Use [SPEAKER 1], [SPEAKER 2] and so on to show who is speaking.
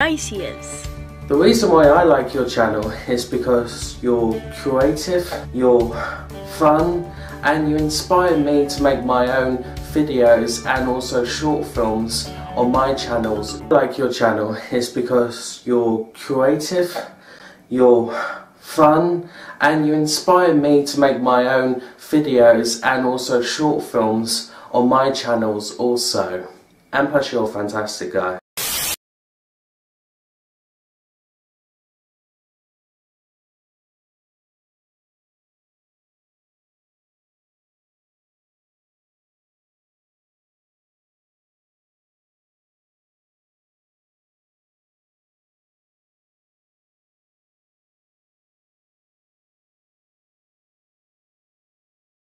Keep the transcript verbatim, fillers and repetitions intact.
[SPEAKER 1] nice he is.
[SPEAKER 2] The reason why I like your channel is because you're creative, you're fun, and you inspire me to make my own videos and also short films on my channels. I like your channel is because you're creative, you're fun, and you inspire me to make my own videos and also short films on my channels also. And plus you're a fantastic guy.